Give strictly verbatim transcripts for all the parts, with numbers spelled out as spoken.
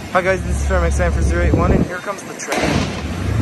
Hi guys, this is F W R Y for zero eight one, and here comes the train.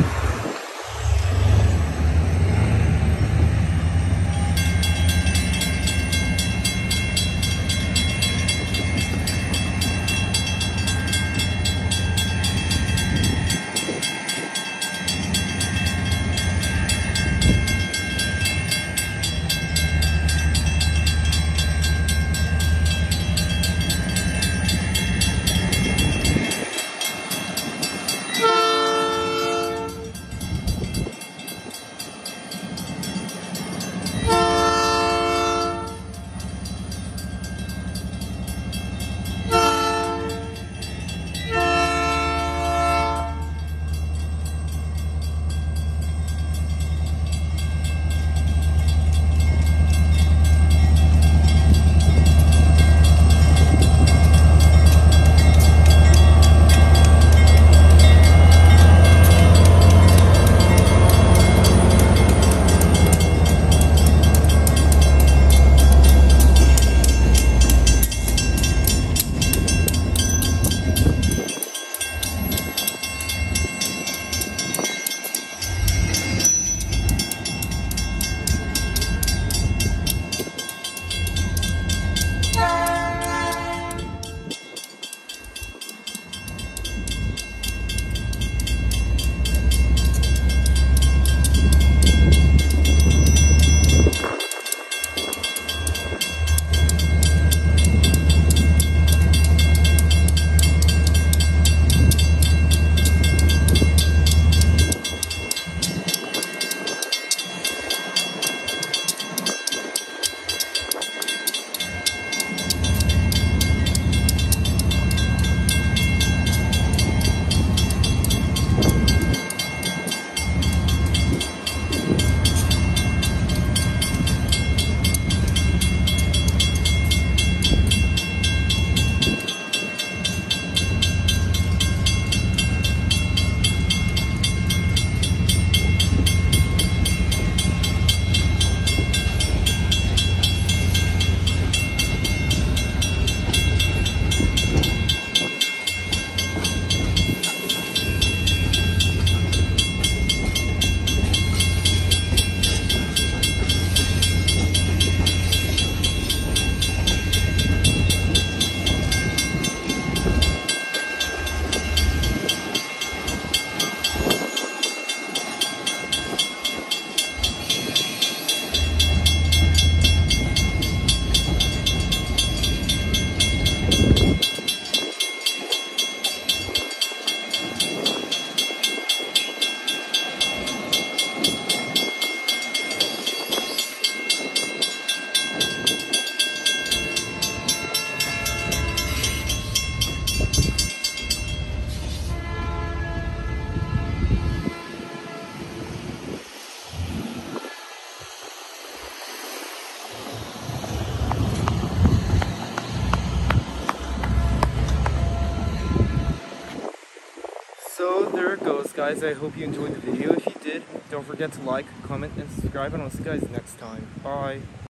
So there it goes, guys. I hope you enjoyed the video. If you did, don't forget to like, comment, and subscribe, and I'll see you guys next time. Bye.